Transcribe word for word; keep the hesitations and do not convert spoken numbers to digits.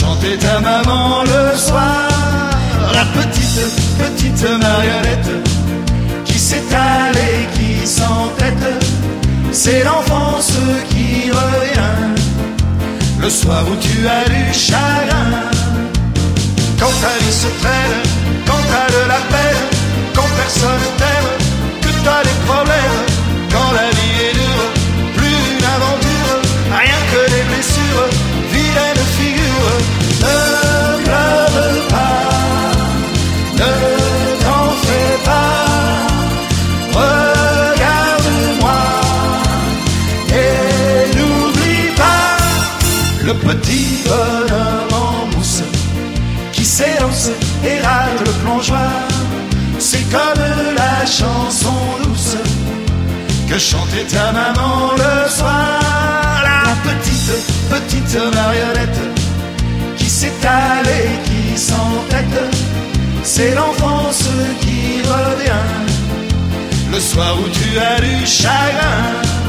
chantait ta maman le soir. La petite, petite marionnette qui s'étale et qui s'entête, c'est l'enfance qui revient le soir où tu as du chagrin. Quand ta vie se traîne, quand t'as de la peine, quand personne t'aime, que t'as des problèmes, quand la vie est dure, plus une aventure, rien que des blessures, vilaine figure. Ne pleure pas, ne t'en fais pas, regarde-moi et n'oublie pas le petit bonhomme en mousse qui s'élance et râle le plongeoir. C'est comme la chanson douce que chantait ta maman le soir. La petite, petite marionnette qui s'étale et qui s'entête, c'est l'enfance qui revient le soir où tu as du chagrin.